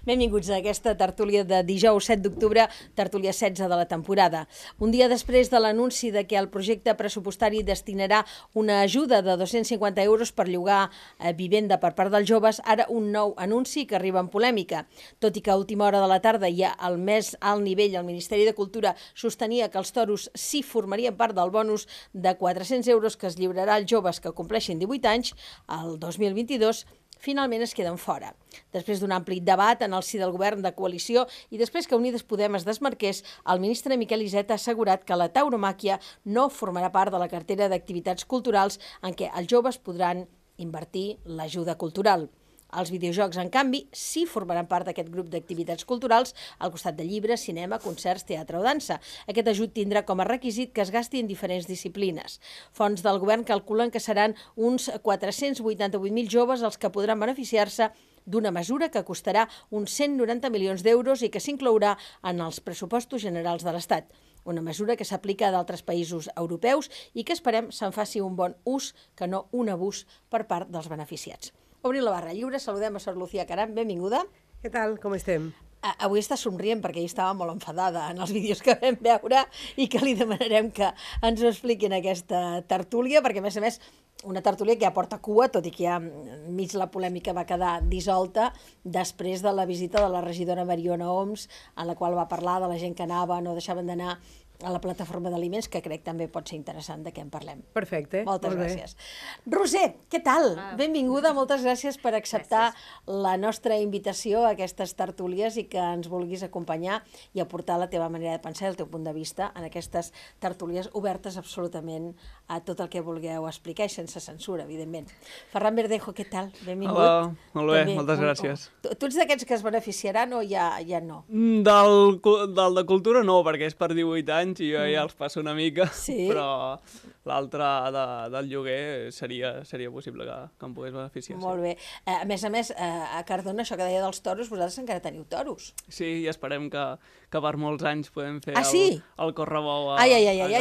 Benvinguts a aquesta tertúlia de dijous 7 d'octubre, tertúlia 16 de la temporada. Un dia després de l'anunci de que el projecte pressupostari destinarà una ajuda de 250 euros per llogar vivenda per part dels joves, ara un nou anunci que arriba en polèmica. Tot i que a última hora de la tarda i al més alt nivell el Ministeri de Cultura sostenia que els toros sí formarien part del bonus de 400 euros que es lliurarà als joves que compleixin 18 anys, el 2022, finalment es queden fora. Després d'un ampli debat en el si del govern de coalició i després que Unides Podem es desmarqués, el ministre Miquel Iceta ha assegurat que la tauromàquia no formarà part de la cartera d'activitats culturals en què els joves podran invertir l'ajuda cultural. Els videojocs, en canvi, sí formaran part d'aquest grup d'activitats culturals al costat de llibres, cinema, concerts, teatre o dansa. Aquest ajut tindrà com a requisit que es gasti en diferents disciplines. Fonts del govern calculen que seran uns 488.000 joves els que podran beneficiar-se d'una mesura que costarà uns 190 milions d'euros i que s'inclourà en els pressupostos generals de l'Estat. Una mesura que s'aplica a d'altres països europeus i que esperem se'n faci un bon ús, que no un abús per part dels beneficiats. Obrim la barra lliure, saludem a Sor Lucía Caram, benvinguda. Què tal, com estem? Avui està somrient perquè ell estava molt enfadada en els vídeos que vam veure i que li demanarem que ens ho expliquin aquesta tertúlia, perquè a més, una tertúlia que ja porta cua, tot i que ja mig la polèmica va quedar dissolta després de la visita de la regidora Mariona Oms, en la qual va parlar de la gent que anava, no deixaven d'anar a la plataforma d'aliments, que crec també pot ser interessant de què en parlem. Perfecte. Moltes gràcies. Roser, què tal? Benvinguda, moltes gràcies per acceptar la nostra invitació a aquestes tertúlies i que ens vulguis acompanyar i aportar la teva manera de pensar i el teu punt de vista en aquestes tertúlies obertes absolutament a tot el que vulgueu explicar i sense censura, evidentment. Ferran Verdejo, què tal? Benvingut. Hola, molt bé, moltes gràcies. Tu ets d'aquests que es beneficiaran o ja no? Del de cultura no, perquè és per 18 anys i jo ja els passo una mica, però l'altre del lloguer seria possible que em pogués beneficiar. Molt bé. A més, a Cardona, això que deia dels toros, vosaltres encara teniu toros. Sí, i esperem que per molts anys podem fer el correbou a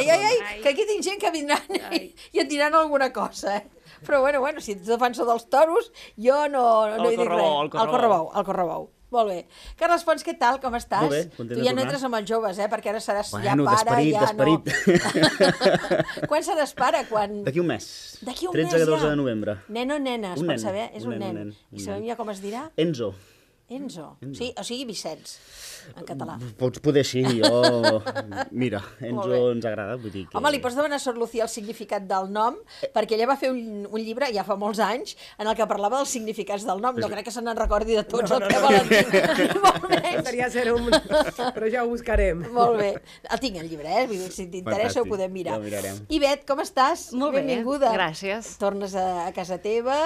Ai, que aquí tinc gent que vindran i et diran alguna cosa, Però bueno, si ets defensor dels toros, jo no hi dic res. El correbou. Molt bé. Carles Pons, què tal? Com estàs? Molt bé, content de tornar. Tu ja no entres amb els joves, perquè ara seràs ja pare, d'esperit. Quan seràs pare? D'aquí un mes. D'aquí un mes, 13-14 de novembre. Nen o nena, es pot saber? És un nen. I nen. sabem ja com es dirà? Enzo. Sí, o sigui Vicenç, en català. Pots poder sí, jo... Mira, Enzo ens agrada, vull dir que... Home, li pots demanar a Sor Lucía el significat del nom, perquè ella va fer un llibre, ja fa molts anys, en el que parlava dels significats del nom. No crec que se n'en recordi de tots el que volen dir, molt menys. Podria ser però ja ho buscarem. Molt bé. El tinc, el llibre, Si t'interessa ho podem mirar. Ja ho mirarem. Ivet, com estàs? Molt bé, benvinguda. Gràcies. Tornes a casa teva.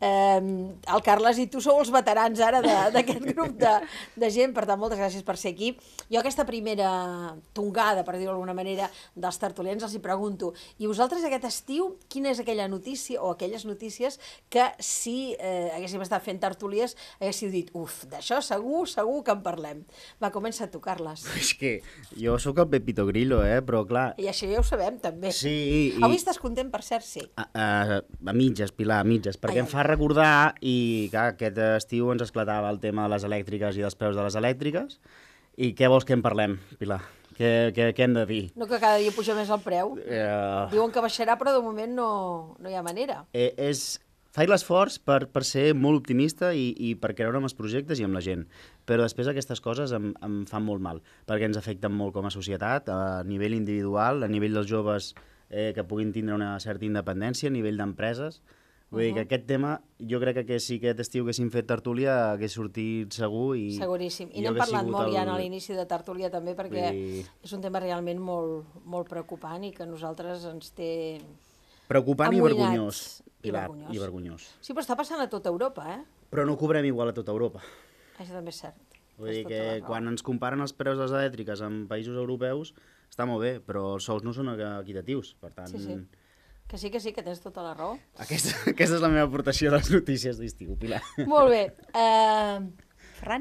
El Carles i tu sou els veterans ara d'aquest grup de gent, per tant, moltes gràcies per ser aquí. Jo aquesta primera tongada, per dir-ho d'alguna manera, dels tertulians els hi pregunto, i vosaltres aquest estiu, quina és aquella notícia o aquelles notícies que si haguéssim estat fent tertúlies haguéssiu dit, d'això segur que en parlem. Va, comença tu, Carles. És que jo sóc el Pepito Grillo, però clar... I això ja ho sabem, també. Sí. Avui estàs content, per cert, sí. A mitges, Pilar, a mitges, perquè em fa recordar, i clar, aquest estiu ens esclatava el tema de les elèctriques i dels preus de les elèctriques, i què vols que en parlem, Pilar? Què hem de dir? No, que cada dia puja més el preu. Diuen que baixarà, però de moment no hi ha manera. Faig l'esforç per ser molt optimista i per creure en els projectes i en la gent, però després aquestes coses em fan molt mal, perquè ens afecten molt com a societat, a nivell individual, a nivell dels joves que puguin tindre una certa independència, a nivell d'empreses. Vull dir que aquest tema, jo crec que si aquest estiu haguéssim fet tertúlia hagués sortit segur. Seguríssim. I n'hem parlat molt ja a l'inici de tertúlia també, perquè és un tema realment molt, molt preocupant i que a nosaltres ens té preocupant i vergonyós, Pilar, i vergonyós. Sí, però està passant a tota Europa, Però no cobrem igual a tota Europa. Això també és cert. Vull dir que quan ens comparen els preus de les elèctriques en països europeus està molt bé, però els sous no són equitatius, per tant... Sí. Que sí, que tens tota la raó. Aquesta és la meva aportació a les notícies d'estiu, Pilar. Molt bé. Ferran?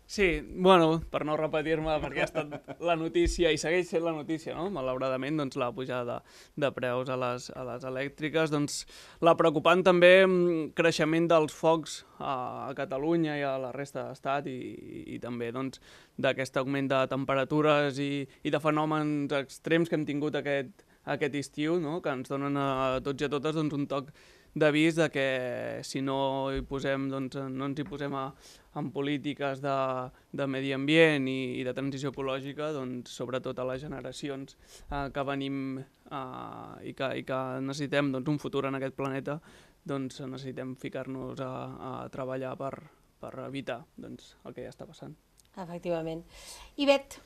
Sí, bueno, per no repetir-me, perquè ha estat la notícia i segueix sent la notícia, no? Malauradament, doncs, la pujada de preus a les elèctriques, doncs, la preocupant també creixement dels focs a Catalunya i a la resta de l'Estat i també doncs, d'aquest augment de temperatures i de fenòmens extrems que hem tingut aquest estiu, no? Que ens donen a tots i a totes doncs, un toc d'avís de que si no hi posem, doncs, no ens hi posem en polítiques de medi ambient i de transició ecològica, doncs, sobretot a les generacions que venim i que necessitem doncs, un futur en aquest planeta, doncs necessitem ficar-nos a treballar per evitar doncs, el que ja està passant. Efectivament. Ivet?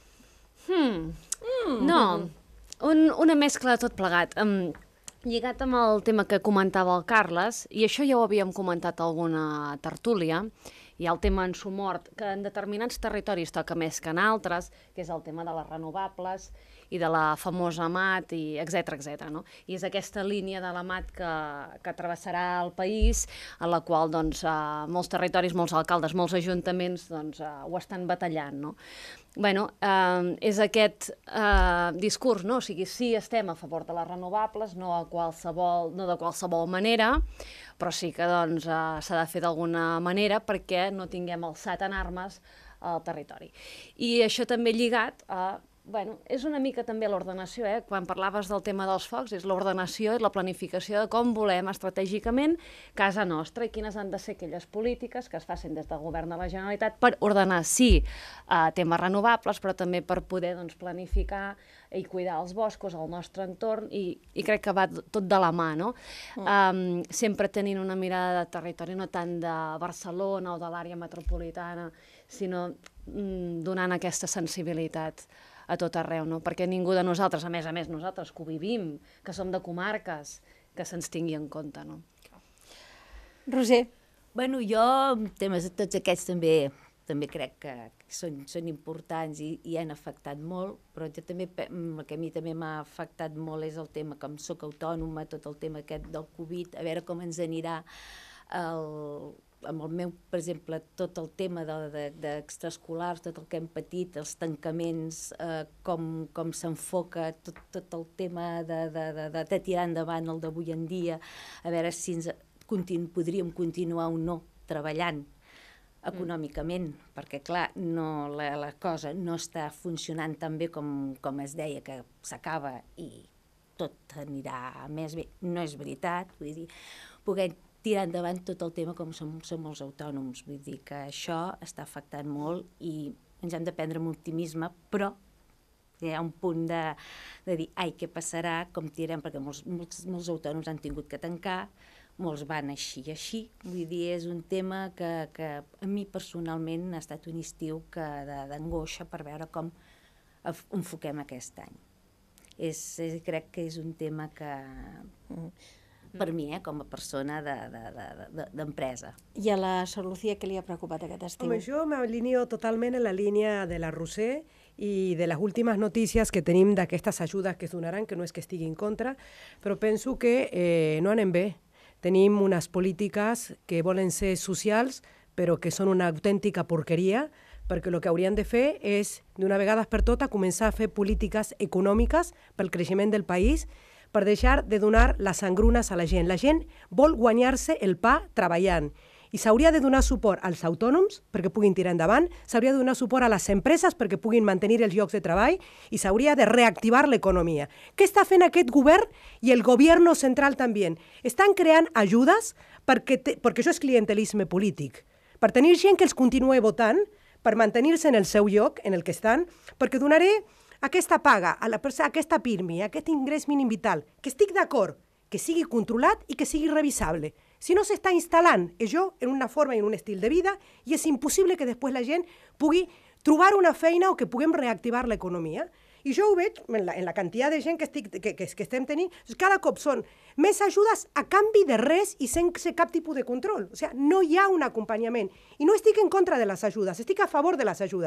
No, una mescla de tot plegat. Lligat amb el tema que comentava el Carles, i això ja ho havíem comentat a alguna tertúlia, hi ha el tema en sumort, que en determinats territoris toca més que en altres, que és el tema de les renovables i de la famosa MAT, etc. No? I és aquesta línia de la MAT que travessarà el país, en la qual doncs, molts territoris, molts alcaldes, molts ajuntaments doncs, ho estan batallant. No? Bueno, és aquest discurs, no? O sigui, sí estem a favor de les renovables, no de qualsevol manera, però sí que doncs, s'ha de fer d'alguna manera perquè no tinguem alçat en armes al territori. I això també lligat a... Bueno, és una mica també l'ordenació, quan parlaves del tema dels focs, és l'ordenació i la planificació de com volem estratègicament casa nostra i quines han de ser aquelles polítiques que es facin des del govern de la Generalitat per ordenar, sí, temes renovables, però també per poder doncs, planificar i cuidar els boscos, el nostre entorn, i crec que va tot de la mà, no? Sempre tenint una mirada de territori, no tant de Barcelona o de l'àrea metropolitana, sinó donant aquesta sensibilitat a tot arreu, no? Perquè ningú de nosaltres, a més nosaltres que ho vivim, que som de comarques, que se'ns tingui en compte, no? Roser? Bueno, jo, temes de tots aquests també crec que són importants i han afectat molt, però jo també, el que a mi també m'ha afectat molt és el tema, com soc autònoma, tot el tema aquest del Covid, a veure com ens anirà amb el meu, per exemple, tot el tema d'extraescolars, tot el que hem patit, els tancaments, com s'enfoca tot el tema de tirar endavant el d'avui en dia, a veure si podríem continuar o no treballant econòmicament, perquè clar, la cosa no està funcionant tan bé com es deia, que s'acaba i tot anirà més bé. No és veritat, vull dir, poder tirar endavant tot el tema com som els autònoms. Vull dir que això està afectant molt i ens hem de prendre amb optimisme, però hi ha un punt de dir, ai, què passarà, com tirem, perquè molts autònoms han tingut que tancar, molts van així. Vull dir, és un tema que a mi personalment ha estat un estiu d'angoixa per veure com enfoquem aquest any. Crec que és un tema que... per mi, com a persona d'empresa. I a la Sor Lucía, què li ha preocupat aquest estiu? Home, jo m'alineo totalment en la línia de la Roser i de les últimes notícies que tenim d'aquestes ajudes que es donaran, que no és que estigui en contra, però penso que no anem bé. Tenim unes polítiques que volen ser socials, però que són una autèntica porqueria, perquè el que haurien de fer és, d'una vegada per totes, començar a fer polítiques econòmiques pel creixement del país, per deixar de donar les engrunes a la gent. La gent vol guanyar-se el pa treballant i s'hauria de donar suport als autònoms perquè puguin tirar endavant, s'hauria de donar suport a les empreses perquè puguin mantenir els llocs de treball i s'hauria de reactivar l'economia. Què està fent aquest govern i el govern central també? Estan creant ajudes perquè això és clientelisme polític, per tenir gent que els continuï votant, per mantenir-se en el seu lloc, en el que estan, perquè donaré aquesta paga, aquesta PIRMI, aquest ingrés mínim vital, que estic d'acord, que sigui controlat i que sigui revisable. Si no s'està instal·lant això en una forma i en un estil de vida, i és impossible que després la gent pugui trobar una feina o que puguem reactivar l'economia. I jo ho veig en la quantitat de gent que estem tenint. Cada cop són més ajudes a canvi de res i sense cap tipus de control. O sigui, no hi ha un acompanyament. I no estic en contra de les ajudes, estic a favor de les ajudes.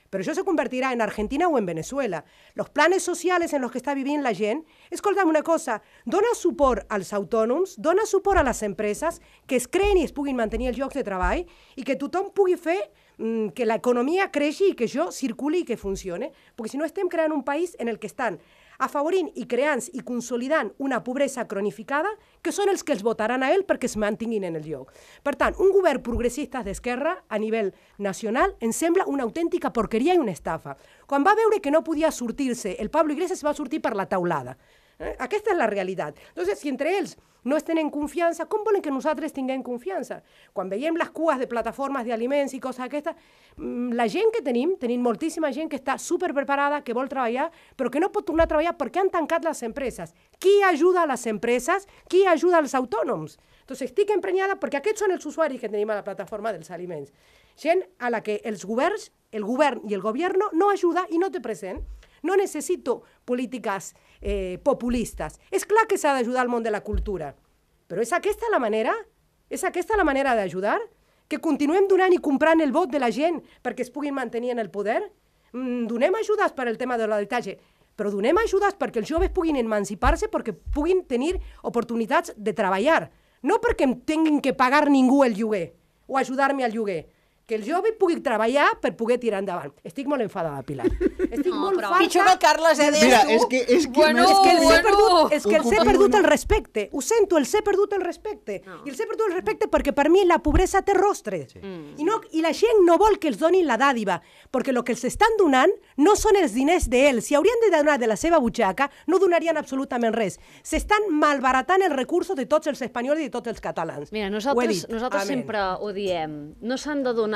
Pero eso se convertirá en Argentina o en Venezuela. Los planes sociales en los que està vivint la gent, escolta'm una cosa, dona suport als autònoms, dona suport a les empreses que es creen i es puguin mantenir els llocs de treball i que tothom pugui fer que l'economia creixi i que això circuli i que funcione. Perquè si no estem creant un país en el que estan afavorint i creant i consolidant una pobresa cronificada que són els que els votaran a ell perquè es mantinguin en el lloc. Per tant, un govern progressista d'esquerra a nivell nacional ens sembla una autèntica porqueria i una estafa. Quan va veure que no podia sortir-se, el Pablo Iglesias va sortir per la taulada. Aquesta és la realitat. Entonces, si entre ells no es tenen confiança, com volen que nosaltres tinguem confiança? Quan veiem les cues de plataformes d'aliments i coses d'aquestes, la gent que tenim moltíssima gent que està superpreparada, que vol treballar, però que no pot tornar a treballar perquè han tancat les empreses. Qui ajuda a les empreses? Qui ajuda als autònoms? Entonces, estic emprenyada perquè aquests són els usuaris que tenim a la plataforma dels aliments. Gent a la que els governs, el govern i el gobierno no ajuda i no té present. No necessito polítiques populistes. És clar que s'ha d'ajudar al món de la cultura, però és aquesta la manera? És aquesta la manera d'ajudar? Que continuem donant i comprant el vot de la gent perquè es puguin mantenir en el poder? Donem ajudes per al tema de l'habitatge, però donem ajudes perquè els joves puguin emancipar-se, perquè puguin tenir oportunitats de treballar, no perquè em tinguin que pagar ningú el lloguer o ajudar-me al lloguer. Que el jove pugui treballar per poder tirar endavant. Estic molt enfadada, Pilar. Estic molt farta. Pitjor que el Carles, Mira, és que els he perdut el respecte. Ho sento, els he perdut el respecte. I els he perdut el respecte perquè per mi la pobresa té rostre. I la gent no vol que els donin la dàdiva, perquè el que els estan donant no són els diners d'ells. Si haurien de donar de la seva butxaca, no donarien absolutament res. S'estan malbaratant els recursos de tots els espanyols i de tots els catalans. Mira, nosaltres sempre ho diem. No s'han de donar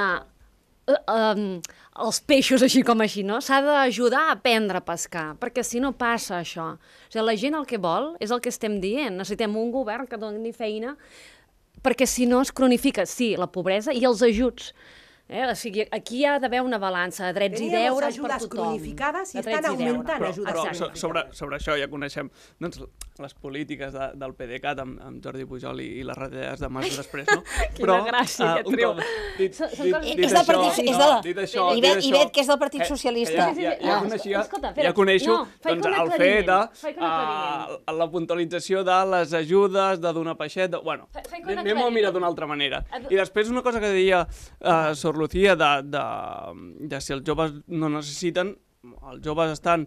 els peixos així com així, no? S'ha d'ajudar a aprendre a pescar, perquè si no passa això. O sigui, la gent el que vol és el que estem dient. Necessitem un govern que doni feina, perquè si no es cronifica, sí, la pobresa i els ajuts. O sigui, aquí hi ha d'haver una balança de drets i deures per tothom. Ajudes cronificades i estan augmentant ajudes cronificades. Sobre això ja coneixem les polítiques del PDeCAT amb Jordi Pujol i les retallades de Mas després, no? Quina gràcia, aquest trio. Dit això... I vet que és del Partit Socialista. Ja coneixo el fet de la puntualització de les ajudes, de donar peixet... Bueno, anem-ho a mirar d'una altra manera. I després una cosa que deia Sor Lucía, de si els joves no necessiten, els joves estan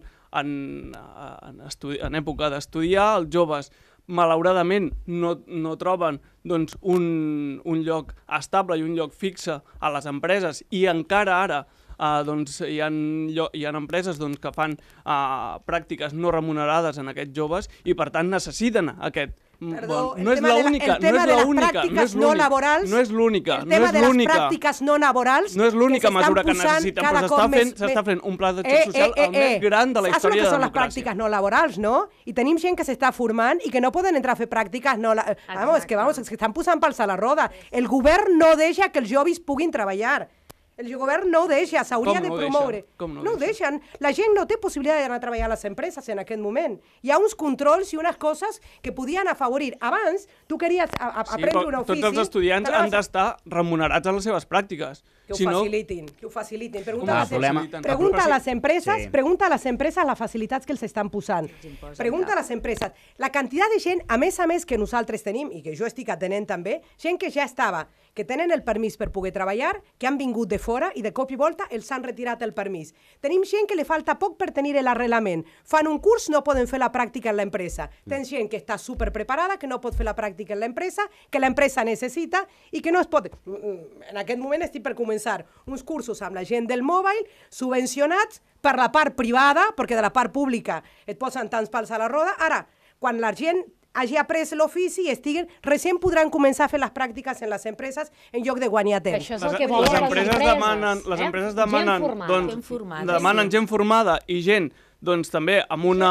en època d'estudiar, els joves malauradament no troben un lloc estable i un lloc fixe a les empreses i encara ara hi ha empreses que fan pràctiques no remunerades en aquests joves i per tant necessiten aquest. Perdó, el tema de les pràctiques no laborals, no és l'única, el tema de les pràctiques no laborals, no és l'única mesura que necessiten, però s'està fent un pla d'acció social el més gran de la història de la democràcia. Saps el que són les pràctiques no laborals, no? I tenim gent que s'està formant i que no poden entrar a fer pràctiques no laborals. Vamos, que estan posant pals a la roda. El govern no deixa que els joves puguin treballar. El govern no ho deixa, s'hauria de promoure. Com no ho deixen? La gent no té possibilitat d'anar a treballar a les empreses en aquest moment. Hi ha uns controls i unes coses que podien afavorir. Abans, tu queries aprendre un ofici... Tots els estudiants han d'estar remunerats a les seves pràctiques. Que ho facilitin. Pregunta a les empreses les facilitats que els estan posant. Pregunta a les empreses. La quantitat de gent, a més que nosaltres tenim, i que jo estic atenent també, gent que ja estava, que tenen el permís per poder treballar, que han vingut de fora i de cop i volta els han retirat el permís. Tenim gent que li falta poc per tenir l'arrelament. Fan un curs, no poden fer la pràctica en l'empresa. Tens gent que està superpreparada, que no pot fer la pràctica en l'empresa, que l'empresa necessita i que no es pot... En aquest moment estic per començar uns cursos amb la gent del mòbil, subvencionats per la part privada, perquè de la part pública et posen tants pals a la roda. Ara, quan la gent hagi après l'ofici i estiguen, recent podran començar a fer les pràctiques en les empreses en lloc de guanyar temps. Això és el que volen les empreses. Les empreses demanen gent formada i gent també amb una...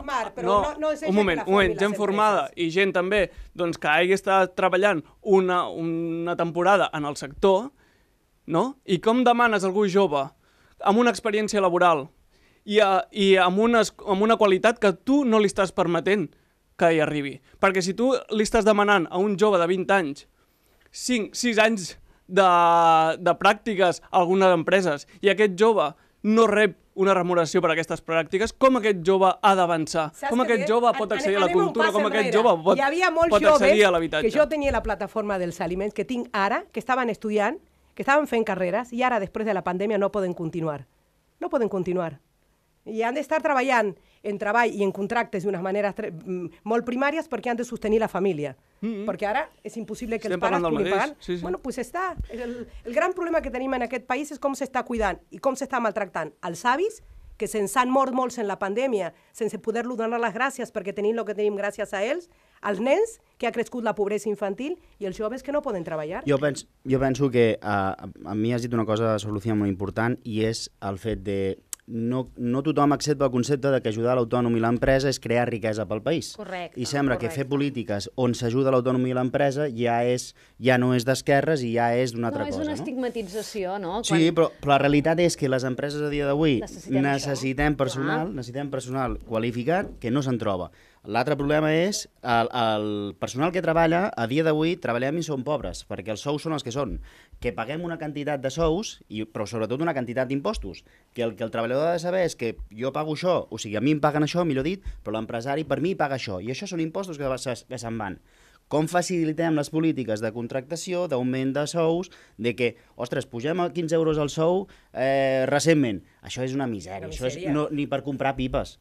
Un moment, gent formada i gent també que hagi estat treballant una temporada en el sector, no? I com demanes a algú jove amb una experiència laboral i amb una qualitat que tu no li estàs permetent que hi arribi. Perquè si tu li estàs demanant a un jove de 20 anys 5-6 anys de pràctiques a algunes empreses i aquest jove no rep una remuneració per aquestes pràctiques, com aquest jove ha d'avançar? Com aquest jove pot accedir a la cultura? Com aquest jove pot accedir a l'habitatge? Que jo tenia la plataforma dels aliments que tinc ara, que estaven estudiant, que estaven fent carreres i ara, després de la pandèmia, no poden continuar. No poden continuar. I han d'estar treballant en treball i en contractes d'unes maneres molt primàries perquè han de sostenir la família. Perquè ara és impossible que els pares puguin pagar. Bueno, pues està. El gran problema que tenim en aquest país és com s'està cuidant i com s'està maltractant els avis, que se'ns han mort molts en la pandèmia sense poder-los donar les gràcies perquè tenim el que tenim gràcies a ells, als nens, que ha crescut la pobresa infantil, i els joves que no poden treballar. Jo penso que a mi has dit una cosa, Solució, molt important, i és el fet de no tothom accepta el concepte de que ajudar l'autònom i l'empresa és crear riquesa pel país. Correcte. I sembla que fer polítiques on s'ajuda l'autònom i l'empresa ja no és d'esquerres i ja és d'una altra cosa. No, és una estigmatització, no? Sí, però la realitat és que les empreses a dia d'avui necessitem personal qualificat que no se'n troba. L'altre problema és el personal que treballa, a dia d'avui treballem i som pobres, perquè els sous són els que són. Que paguem una quantitat de sous, però sobretot una quantitat d'impostos. Que el treballador ha de saber és que jo pago això, o sigui, a mi em paguen això, millor dit, però l'empresari per mi paga això, i això són impostos que se'n van. Com facilitem les polítiques de contractació, d'augment de sous, de que, ostres, pugem a 15 euros el sou recentment. Això és una misèria, això és ni per comprar pipes.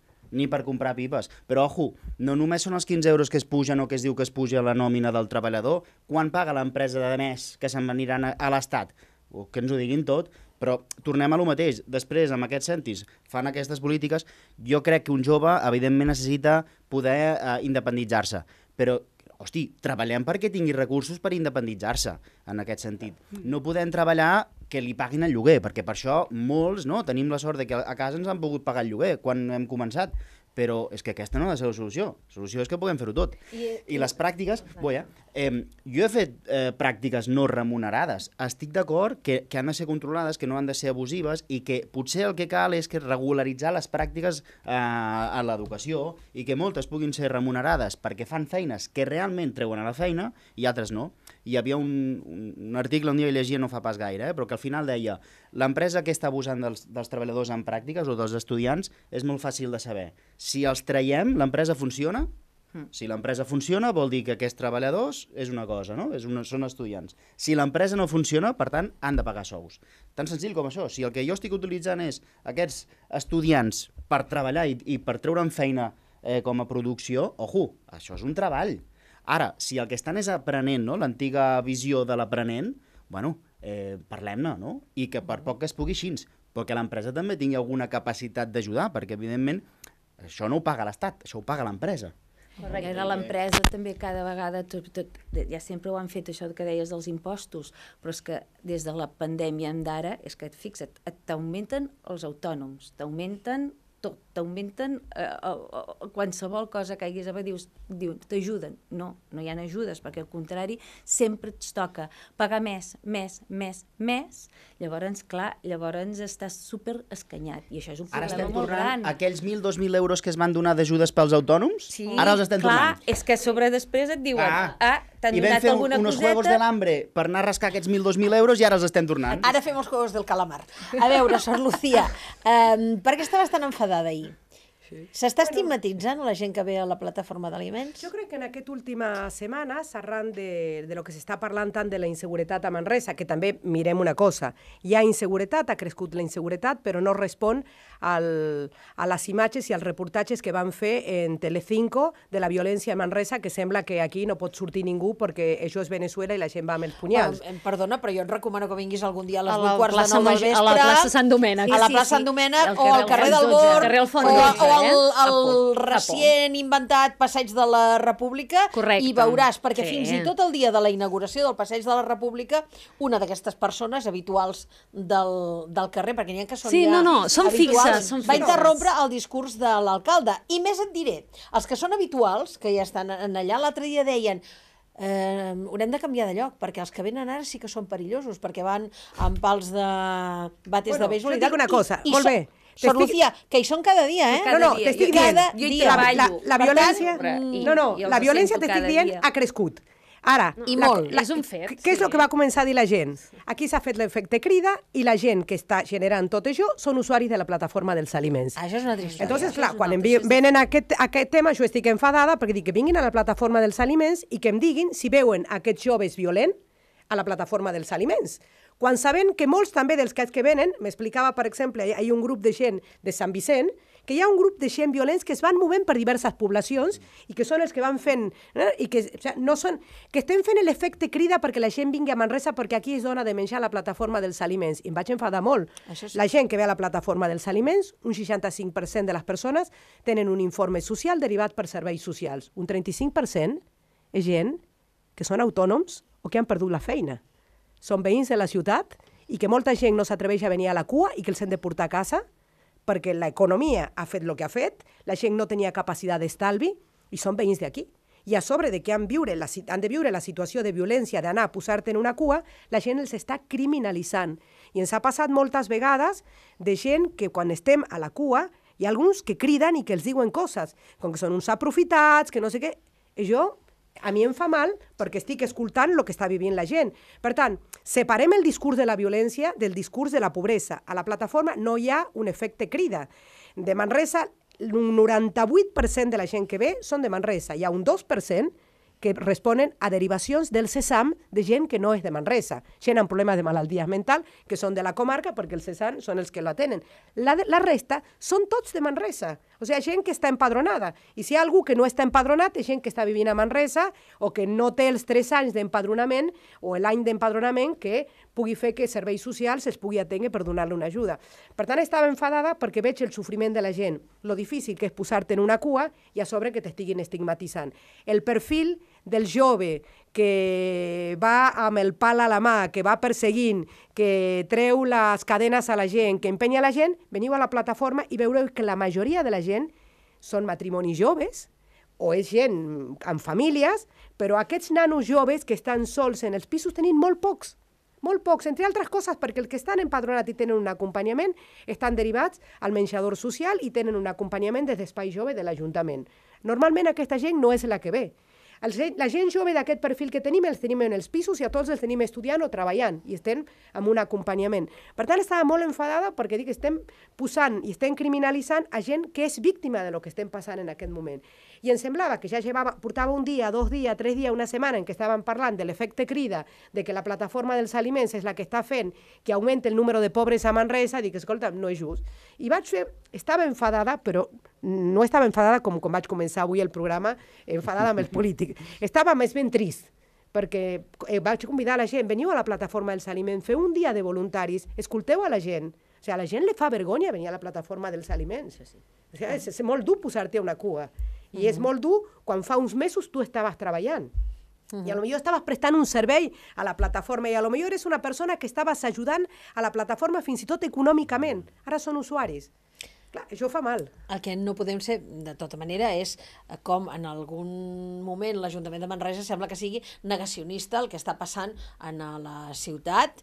Però, ojo, no només són els 15 euros que es pugen o que es diu que es puja la nòmina del treballador, quan paga l'empresa de més que se'n aniran a l'Estat? Que ens ho diguin tot, però tornem a lo mateix. Després, amb aquests cèntims, fan aquestes polítiques. Jo crec que un jove, evidentment, necessita poder independitzar-se, però hosti, treballem perquè tingui recursos per independitzar-se, en aquest sentit. No podem treballar que li paguin el lloguer, perquè per això molts tenim la sort de que a casa ens han pogut pagar el lloguer quan hem començat, però és que aquesta no ha de ser la solució. La solució és que puguem fer-ho tot. I les pràctiques... jo he fet pràctiques no remunerades. Estic d'acord que han de ser controlades, que no han de ser abusives i que potser el que cal és que regularitzar les pràctiques a l'educació i que moltes puguin ser remunerades perquè fan feines que realment treuen a la feina i altres no. Hi havia un article un dia que llegia no fa pas gaire, però que al final deia l'empresa que està abusant dels treballadors en pràctiques o dels estudiants és molt fàcil de saber. Si els traiem, l'empresa funciona? Si l'empresa funciona, vol dir que aquests treballadors és una cosa, no? Són estudiants. Si l'empresa no funciona, per tant, han de pagar sous. Tan senzill com això. Si el que jo estic utilitzant és aquests estudiants per treballar i per treure'n feina com a producció, ojo, això és un treball. Ara, si el que estan és aprenent, no? L'antiga visió de l'aprenent, bueno, parlem-ne, no? I que per poc que es pugui així, però que l'empresa també tingui alguna capacitat d'ajudar, perquè evidentment això no ho paga l'Estat, això ho paga l'empresa. Correcte. Era l'empresa també cada vegada, ja sempre ho han fet això que deies dels impostos, però és que des de la pandèmia d'ara, és que fixa't, t'augmenten els autònoms, t'augmenten tot, t'augmenten qualsevol cosa que haguis a dir, t'ajuden. No hi ha ajudes, perquè al contrari, sempre et toca pagar més, llavors estàs super escanyat, i això és un problema molt gran. Aquells 1.000, 2.000 euros que es van donar d'ajudes pels autònoms, ara els estem tornant. Clar, és que a sobre després et diuen, t'han donat alguna coseta... I vam fer uns juegos de l'hambre per anar a rascar aquests 1.000, 2.000 euros i ara els estem tornant. Ara fem els juegos del calamar. A veure, Sor Lucía, per què estaves tan enfadada ahir? S'està estigmatitzant la gent que ve a la plataforma d'aliments? Jo crec que en aquesta última setmana, arran de lo que s'està parlant tant de la inseguretat a Manresa, que també mirem una cosa, hi ha inseguretat, ha crescut la inseguretat, però no respon a les imatges i als reportatges que van fer en Telecinco de la violència a Manresa, que sembla que aquí no pot sortir ningú perquè això és Venezuela i la gent va amb els punyals. Perdona, però jo et recomano que vinguis algun dia a les 8:45 del vespre. A la plaça Sant Domènec. A la plaça Sant Domènec o al carrer del Bor o el recient inventat Passeig de la República. Correcte. I veuràs, perquè fins i tot el dia de la inauguració del Passeig de la República, una d'aquestes persones habituals del carrer, perquè n'hi ha que són són fixes, va interrompre el discurs de l'alcalde. I més et diré, els que són habituals, que ja estan allà, l'altre dia deien haurem de canviar de lloc, perquè els que venen ara sí que són perillosos, perquè van amb pals de bates de béisbol. Jo dic una cosa, molt bé. Sor Lucía, que hi són cada dia, eh? No, t'estic dient, jo hi treballo. La violència, t'estic dient, ha crescut. Ara, I molt, és un fet. Què és el que va començar a dir la gent? Aquí s'ha fet l'efecte crida i la gent que està generant tot això són usuaris de la plataforma dels aliments. Això és una altra història. Entonces, clar, quan venen a aquest tema, jo estic enfadada perquè dic que vinguin a la plataforma dels aliments i que em diguin si veuen aquests joves violents a la plataforma dels aliments. Quan saben que molts també dels que venen, m'explicava, per exemple, hi ha un grup de gent de Sant Vicent, que hi ha un grup de gent violents que es van movent per diverses poblacions i que són els que van fent, i que, o sigui, no són, que estem fent l'efecte crida perquè la gent vingui a Manresa perquè aquí es dona de menjar a la plataforma dels aliments. I em vaig enfadar molt. Sí. La gent que ve a la plataforma dels aliments, un 65% de les persones tenen un informe social derivat per serveis socials. Un 35% és gent que són autònoms o que han perdut la feina. Són veïns de la ciutat i que molta gent no s'atreveix a venir a la cua i que els hem de portar a casa perquè l'economia ha fet el que ha fet, la gent no tenia capacitat d'estalvi i són veïns d'aquí. I a sobre de que han de viure la situació de violència d'anar a posar-te en una cua, la gent els està criminalitzant. I ens ha passat moltes vegades de gent que quan estem a la cua hi ha alguns que criden i que els diuen coses, com que són uns aprofitats, que no sé què. I jo, a mi em fa mal perquè estic escoltant el que està vivint la gent. Per tant, separem el discurs de la violència del discurs de la pobresa. A la plataforma no hi ha un efecte crida. De Manresa, un 98% de la gent que ve són de Manresa. Hi ha un 2% que responen a derivacions del CESAM de gent que no és de Manresa, gent amb problemes de malalties mental, que són de la comarca perquè el CESAM són els que la tenen. La resta són tots de Manresa, o sigui, gent que està empadronada. I si hi ha algú que no està empadronat, és gent que està vivint a Manresa o que no té els 3 anys d'empadronament o l'any d'empadronament que pugui fer que serveis socials es pugui atendre per donar-li una ajuda. Per tant, estava enfadada perquè veig el sofriment de la gent, lo difícil que és posar-te en una cua i a sobre que t'estiguin estigmatitzant. El perfil del jove que va amb el pal a la mà, que va perseguint, que treu les cadenes a la gent, que empenya la gent, veniu a la plataforma i veureu que la majoria de la gent són matrimonis joves o és gent amb famílies, però aquests nanos joves que estan sols en els pisos tenim molt pocs, entre altres coses perquè els que estan empadronats i tenen un acompanyament estan derivats al menjador social i tenen un acompanyament des d'Espai Jove de l'Ajuntament. Normalment aquesta gent no és la que ve. La gent jove d'aquest perfil que tenim, els tenim en els pisos i a tots els tenim estudiant o treballant i estem amb un acompanyament. Per tant, estava molt enfadada perquè dic que estem posant i estem criminalitzant a gent que és víctima del que estem passant en aquest moment. I em semblava que ja portava un dia, 2 dies, 3 dies, una setmana en què estàvem parlant de l'efecte crida, de que la plataforma dels aliments és la que està fent que augmenti el número de pobres a Manresa, dic, escolta, no és just. I estava enfadada, però no estava enfadada com vaig començar avui el programa, enfadada amb els polítics. Estava més ben trist, perquè vaig convidar a la gent, veniu a la plataforma dels aliments, feu un dia de voluntaris, escolteu a la gent. O sigui, a la gent li fa vergonya venir a la plataforma dels aliments. O sigui, és molt dur posar-te a una cua. I és molt dur quan fa uns mesos tu estaves treballant. I a lo millor estaves prestant un servei a la plataforma i a lo millor eres una persona que estaves ajudant a la plataforma fins i tot econòmicament. Ara són usuaris. Clar, això fa mal. El que no podem ser, de tota manera, és com en algun moment l'Ajuntament de Manresa sembla que sigui negacionista el que està passant a la ciutat.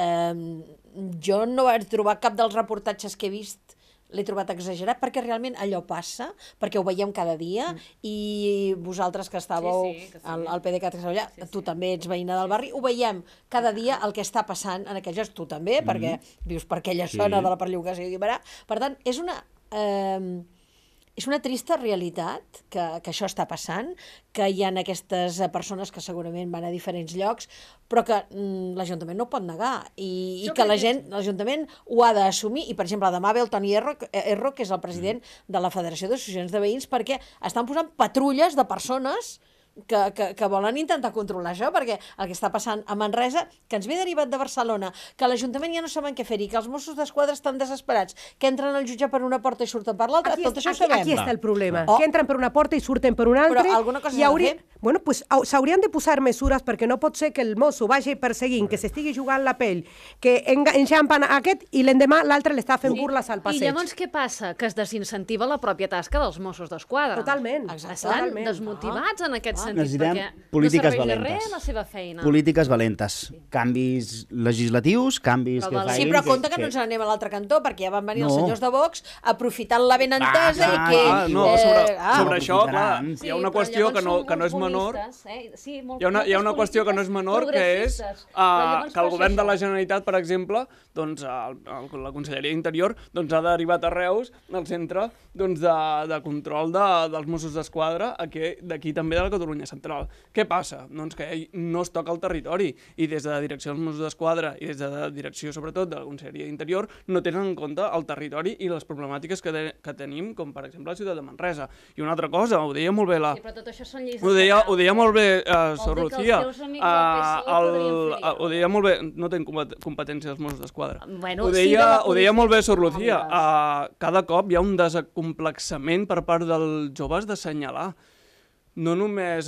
Jo no vaig trobar cap dels reportatges que he vist, l'he trobat exagerat, perquè realment allò passa, perquè ho veiem cada dia, i vosaltres que estàveu al PDeCAT, tu també ets veïna del barri, ho veiem cada dia el que està passant en aquells, tu també, perquè vius per aquella zona de la perllongació de Guimerà. Per tant, és una trista realitat que això està passant, que hi ha aquestes persones que segurament van a diferents llocs, però que l'Ajuntament no pot negar i que l'Ajuntament ho ha d'assumir. I, per exemple, demà ve el Toni Erro, que és el president de la Federació d'Associacions de Veïns, perquè estan posant patrulles de persones que volen intentar controlar això, perquè el que està passant a Manresa, que ens ve derivat de Barcelona, que l'Ajuntament ja no saben què fer-hi, que els Mossos d'Esquadra estan desesperats, que entren al jutge per una porta i surten per l'altra, tot això ho sabem. Aquí està el problema, que entren per una porta i surten per una altra. Però alguna cosa s'ha de fer? Bueno, pues s'haurien de posar mesures perquè no pot ser que el mosso vagi perseguint, que s'estigui jugant la pell, que enxampen aquest i l'endemà l'altre l'està fent burles al passeig. I llavors què passa? Que es desincentiva la pròpia tasca dels Mossos d'Esquadra. Totalment. Estan desmotivats en aquest sentit, Necessitem perquè polítiques no serveix de valentes. res la seva feina. Polítiques valentes. Canvis legislatius, canvis Però que valents. facin... Sí, però compte que no ens n'anem a l'altre cantó, perquè ja van venir els No. senyors de Vox aprofitant la ben entesa i clar, que... No, sobre Ah, això, clar, aprofitaran. hi ha una qüestió que no és menor. Hi ha una qüestió que no és menor, que és que el govern de la Generalitat, per exemple, doncs, la Conselleria d'Interior doncs, ha derivat a Reus el centre doncs, de control dels Mossos d'Esquadra d'aquí també de la Catalunya Central. Què passa? Doncs que no es toca el territori i des de la direcció dels Mossos d'Esquadra i des de la direcció, sobretot, de la Conselleria d'Interior no tenen en compte el territori i les problemàtiques que tenim, com per exemple la ciutat de Manresa. I una altra cosa, ho deia molt bé Sí, però tot això són lleis ho deia molt bé Sor Vol dir que Lucía. els teus amics del PSOE podrien fer-hi. Ho deia molt bé, no tenc competència dels Mossos d'Esquadra. Bueno, Ho sí, de la deia molt bé policia Sor Lucía. autonòmiques. Cada cop hi ha un desacomplexament per part dels joves d'assenyalar no només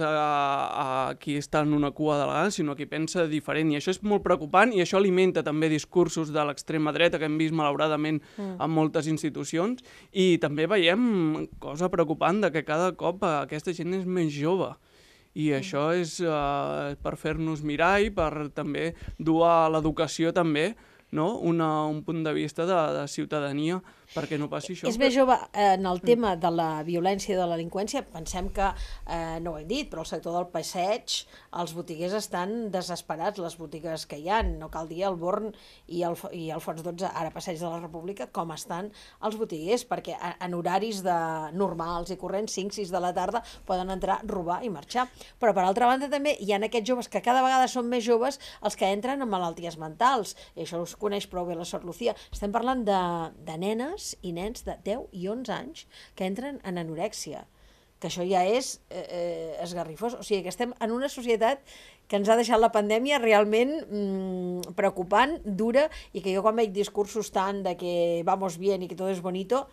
a qui està en una cua delegada, sinó a qui pensa diferent. I això és molt preocupant i això alimenta també discursos de l'extrema dreta que hem vist malauradament en moltes institucions. I també veiem cosa preocupant de que cada cop aquesta gent és més jove. I això és per fer-nos mirar i per també dur a l'educació també, no? Un punt de vista de ciutadania perquè no passi això. És més jove en el tema de la violència i de la delinqüència. Pensem que, no ho hem dit, però el sector del passeig, els botiguers estan desesperats, les botigues que hi ha. No cal dir el Born i el Fons 12, ara Passeig de la República, com estan els botiguers, perquè en horaris normals i corrents, 5-6 de la tarda, poden entrar, robar i marxar. Però, per altra banda, també hi ha aquests joves que cada vegada són més joves els que entren en malalties mentals. I això us coneix prou bé la Sor Lucía. Estem parlant de nenes i nens de 10 i 11 anys que entren en anorèxia, que això ja és esgarrifós. O sigui, que estem en una societat que ens ha deixat la pandèmia realment preocupant, dura, i que jo quan veig discursos tant de que vamos bien i que todo es bonito,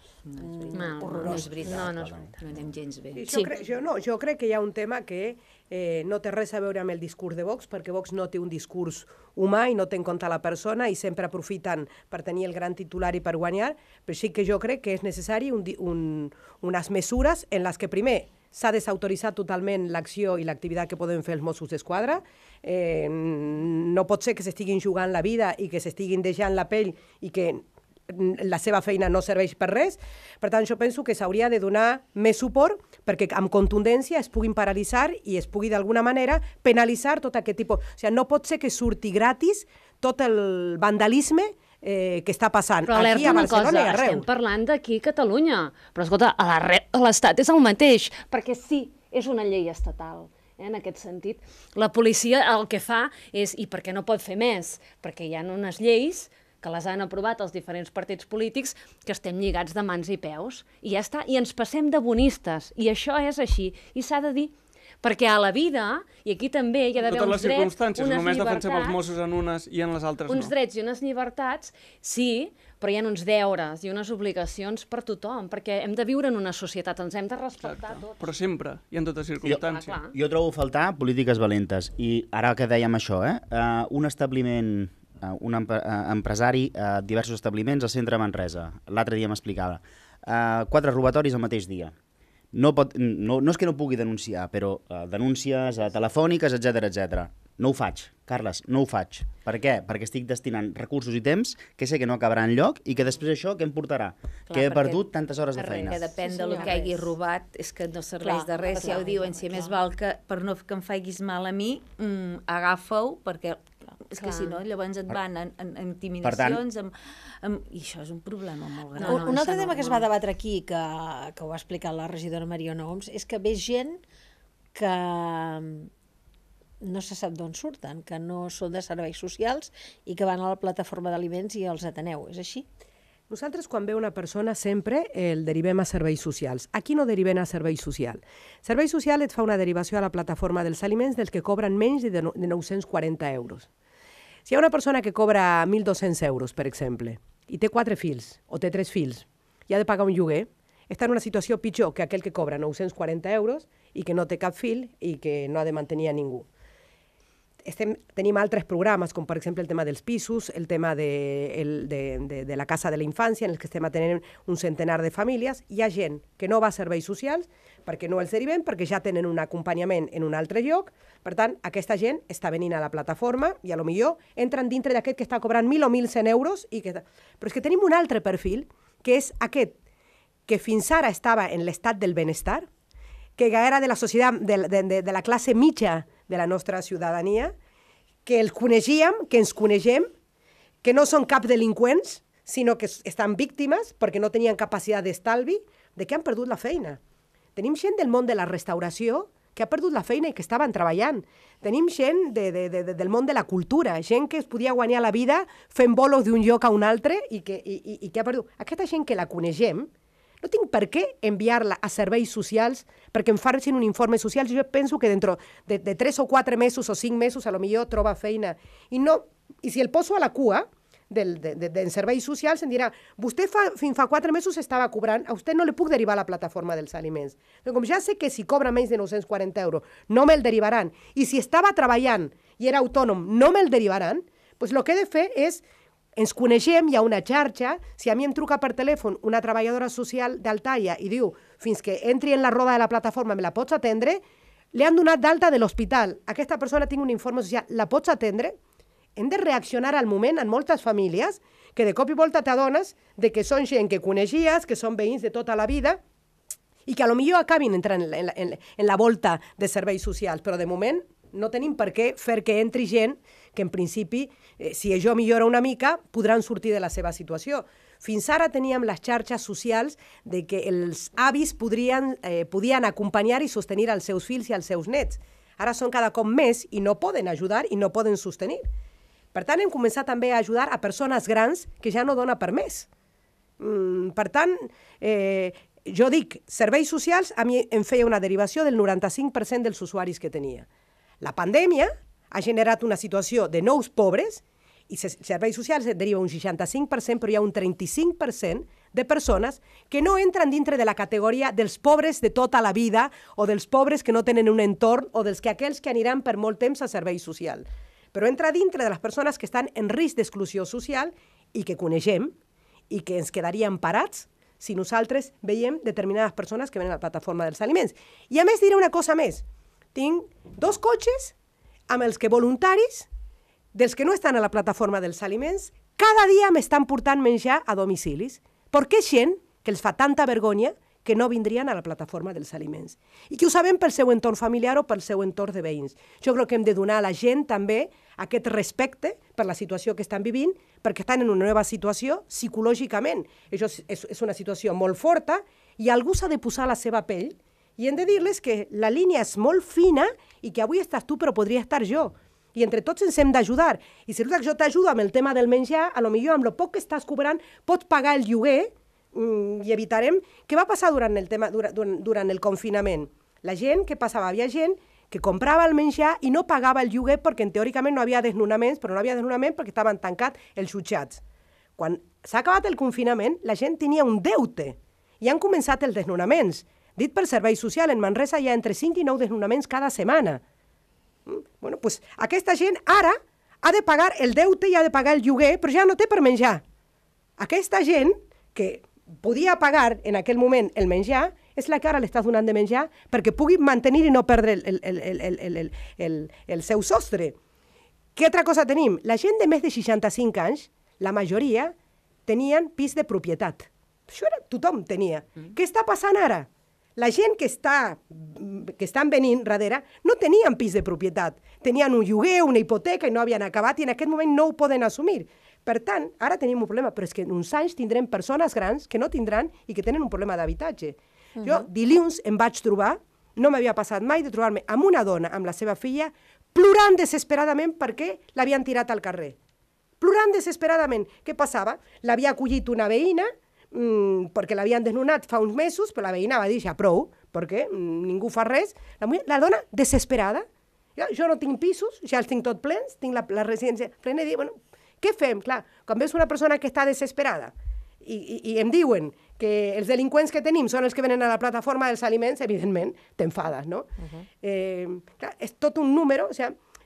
No és veritat. No és veritat. No anem gens bé. Jo crec que hi ha un tema que no té res a veure amb el discurs de Vox, perquè Vox no té un discurs humà i no té en compte la persona i sempre aprofiten per tenir el gran titular i per guanyar, però sí que jo crec que és necessari unes mesures en les que primer s'ha desautoritzat totalment l'acció i l'activitat que poden fer els Mossos d'Esquadra. No pot ser que s'estiguin jugant la vida i que s'estiguin deixant la pell i que la seva feina no serveix per res. Per tant, jo penso que s'hauria de donar més suport perquè amb contundència es puguin paralitzar i es pugui d'alguna manera penalitzar tot aquest tipus. O sigui, no pot ser que surti gratis tot el vandalisme que està passant però aquí a Barcelona i arreu. Estem parlant d'aquí a Catalunya, però escolta, a l'Estat és el mateix, perquè sí, és una llei estatal. En aquest sentit, la policia el que fa és, i per què no pot fer més? Perquè hi ha unes lleis que les han aprovat els diferents partits polítics, que estem lligats de mans i peus, i ja està, i ens passem de bonistes, i això és així, i s'ha de dir, perquè a la vida, i aquí també hi ha d'haver uns drets, unes llibertats... Totes les circumstàncies, només defensem els Mossos en unes i en les altres no. Uns drets i unes llibertats, sí, però hi ha uns deures i unes obligacions per tothom, perquè hem de viure en una societat, ens hem de respectar tots. Però sempre, i en totes circumstàncies. Clar. Jo trobo faltar polítiques valentes. I ara que dèiem això, un establiment, un empresari, diversos establiments al centre de Manresa, l'altre dia m'explicava, 4 robatoris el mateix dia. No és que no pugui denunciar, però denúncies telefòniques, etc. No ho faig, Carles, no ho faig. Per què? Perquè estic destinant recursos i temps que sé que no acabarà enlloc i que després això què em portarà? Que he perdut tantes hores de feina. Que depèn del que hagi robat, és que no serveix de res. Ja ho diuen, si més val que per no que em faiguis mal a mi, agafa-ho, perquè és que si no, llavors et van en intimidacions, i això és un problema molt gran. Un altre tema que es va debatre aquí, que ho va explicar la regidora Mariona Oms, és que ve gent que no se sap d'on surten, que no són de serveis socials i que van a la plataforma d'aliments i els ateneu. És així? Nosaltres, quan ve una persona, sempre el derivem a serveis socials. Aquí no derivem a serveis social. Servei social et fa una derivació a la plataforma dels aliments dels que cobren menys de 940 euros. Si hi ha una persona que cobra 1.200 euros, per exemple, i té 4 fills, o té 3 fills, i ha de pagar un lloguer, està en una situació pitjor que aquell que cobra 940 euros i que no té cap fill i que no ha de mantenir a ningú. tenim altres programes, com per exemple el tema dels pisos, el tema de la casa de la infància, en el que estem atenent un centenar de famílies. Hi ha gent que no va a serveis socials perquè no els derivem, perquè ja tenen un acompanyament en un altre lloc. Per tant, aquesta gent està venint a la plataforma i a lo millor entren dintre d'aquest que està cobrant 1.000 o 1.100 euros. Però és que tenim un altre perfil, que és aquest que fins ara estava en l'estat del benestar, que era de la societat, de la classe mitja de la nostra ciutadania, que els coneixíem, que ens coneixem, que no són cap delinqüents, sinó que estan víctimes perquè no tenien capacitat d'estalvi, de que han perdut la feina. Tenim gent del món de la restauració que ha perdut la feina i que estaven treballant. Tenim gent del món de la cultura, gent que es podia guanyar la vida fent bolos d'un lloc a un altre i que ha perdut. Aquesta gent que la coneixem, no tinc per què enviar-la a serveis socials perquè em facin un informe social. Jo penso que dentro de 3 o 4 mesos o 5 mesos a lo millor troba feina. I si el poso a la cua en serveis socials em dirà, vostè fins fa 4 mesos estava cobrant, a vostè no li puc derivar a la plataforma dels aliments. Com ja sé que si cobra menys de 940 euros no me'l derivaran, i si estava treballant i era autònom no me'l derivaran, doncs el que he de fer és ens coneixem, hi ha una xarxa, si a mi em truca per telèfon una treballadora social d'Altaia i diu, fins que entri en la roda de la plataforma me la pots atendre, li han donat d'alta de l'hospital, aquesta persona tinc un informe social, la pots atendre? Hem de reaccionar al moment en moltes famílies que de cop i volta t'adones de que són gent que coneixies, que són veïns de tota la vida i que a lo millor acabin entrant en la volta de serveis socials, però de moment no tenim per què fer que entri gent que en principi, si això millora una mica, podran sortir de la seva situació. Fins ara teníem les xarxes socials de que els avis podien acompanyar i sostenir els seus fills i els seus nets. Ara són cada cop més i no poden ajudar i no poden sostenir. Per tant, hem començat també a ajudar a persones grans que ja no dona per més. Per tant, jo dic, serveis socials, a mi em feia una derivació del 95% dels usuaris que tenia. La pandèmia ha generat una situació de nous pobres i serveis socials deriva un 65%, però hi ha un 35% de persones que no entren dintre de la categoria dels pobres de tota la vida o dels pobres que no tenen un entorn o dels que aquells que aniran per molt temps a serveis socials. Però entra dintre de les persones que estan en risc d'exclusió social i que coneixem i que ens quedaríem parats si nosaltres veiem determinades persones que venen a la plataforma dels aliments. I a més diré una cosa més. Tinc 2 cotxes amb els que voluntaris, dels que no estan a la plataforma dels aliments, cada dia m'estan portant menjar a domicilis, perquè és gent que els fa tanta vergonya que no vindrien a la plataforma dels aliments. I que ho sabem pel seu entorn familiar o pel seu entorn de veïns. Jo crec que hem de donar a la gent també aquest respecte per la situació que estan vivint, perquè estan en una nova situació psicològicament. Això és una situació molt forta i algú s'ha de posar la seva pell i hem de dir-les que la línia és molt fina i que avui estàs tu però podria estar jo. I entre tots ens hem d'ajudar. I si jo t'ajudo amb el tema del menjar, a lo millor amb el poc que estàs cobrant pots pagar el lloguer i evitarem... Què va passar durant el confinament? La gent, què passava? Havia gent que comprava el menjar i no pagava el lloguer perquè teòricament no havia desnonaments, però no havia desnonaments perquè estaven tancats els jutjats. Quan s'ha acabat el confinament, la gent tenia un deute i han començat els desnonaments. Dit per Serveis Socials, en Manresa hi ha entre 5 i 9 desnonaments cada setmana. Bueno, doncs aquesta gent ara ha de pagar el deute i ha de pagar el lloguer, però ja no té per menjar. Aquesta gent que podia pagar en aquell moment el menjar és la que ara l'estàs donant de menjar perquè pugui mantenir i no perdre el seu sostre. Què altra cosa tenim? La gent de més de 65 anys, la majoria, tenien pis de propietat. Això era, tothom tenia. Què està passant ara? La gent que estan venint darrere no tenien pis de propietat. Tenien un lloguer, una hipoteca i no havien acabat i en aquest moment no ho poden assumir. Per tant, ara tenim un problema, però és que en uns anys tindrem persones grans que no tindran i que tenen un problema d'habitatge. Jo dilluns em vaig trobar, no m'havia passat mai de trobar-me amb una dona, amb la seva filla, plorant desesperadament perquè l'havien tirat al carrer. Plorant desesperadament. Què passava? L'havia acollit una veïna, perquè l'havien desnonat fa uns mesos, però la veïna va dir ja prou, perquè ningú fa res. La dona desesperada, jo no tinc pisos, ja els tinc tot plens, tinc la residència plena, i dic, bueno, què fem? Clar, quan veus una persona que està desesperada i em diuen que els delinqüents que tenim són els que venen a la plataforma dels aliments, evidentment t'enfades, no? Clar, és tot un número, o sigui,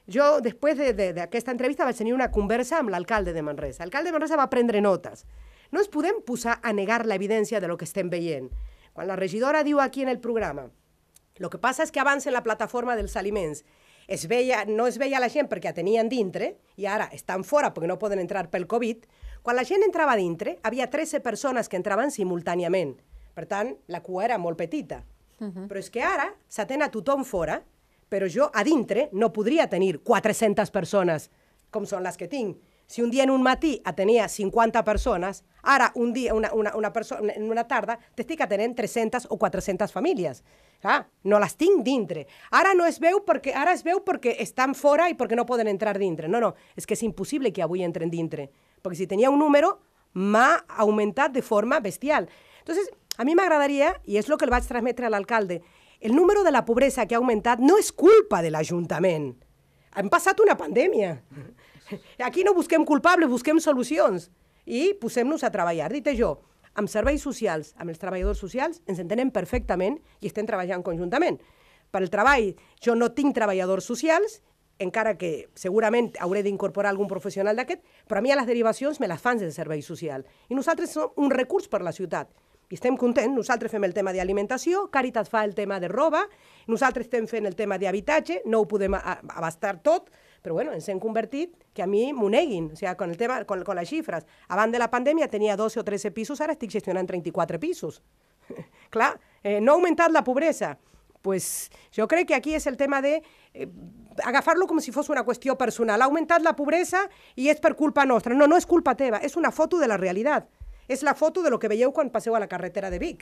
jo, després d'aquesta entrevista, vaig tenir una conversa amb l'alcalde de Manresa. L'alcalde de Manresa va prendre notes. No ens podem posar a negar l'evidència de lo que estem veient. Quan la regidora diu aquí en el programa, lo que passa és que abans en la plataforma dels aliments no es veia la gent perquè la tenien dintre i ara estan fora perquè no poden entrar pel Covid. Quan la gent entrava dintre, havia 13 persones que entraven simultàniament. Per tant, la cua era molt petita. Però és que ara s'atén a tothom fora, però jo a dintre no podria tenir 400 persones com són les que tinc. Si un dia en un matí atenia 50 persones, ara un dia, en una tarda, t'estic atenent 300 o 400 famílies. Clar, no les tinc dintre. Ara es veu perquè estan fora i perquè no poden entrar dintre. No, és que és impossible que avui entren dintre. Perquè si tenia un número, m'ha augmentat de forma bestial. Entonces, a mi m'agradaria, i és el que el vaig transmetre a l'alcalde, el número de la pobresa que ha augmentat no és culpa de l'Ajuntament. Hem passat una pandèmia. Aquí no busquem culpables, busquem solucions. I posem-nos a treballar. Dit això, amb serveis socials, amb els treballadors socials, ens entenem perfectament i estem treballant conjuntament. Per al treball, jo no tinc treballadors socials, encara que segurament hauré d'incorporar algun professional d'aquest, però a mi a les derivacions me les fan del servei social. I nosaltres som un recurs per la ciutat. I estem contents. Nosaltres fem el tema d'alimentació, Càritas fa el tema de roba, nosaltres estem fent el tema d'habitatge, no ho podem abastar tot, però bueno, ens hem convertit que a mi m'ho neguin, o sigui, con el tema, con les xifres. Abans de la pandèmia tenia 12 o 13 pisos, ara estic gestionant 34 pisos. Clar, no ha augmentat la pobresa. Pues jo crec que aquí és el tema de agafar-lo com si fos una qüestió personal. Ha augmentat la pobresa i és per culpa nostra. No, no és culpa teva, és una foto de la realitat. És la foto de lo que veieu quan passeu a la carretera de Vic.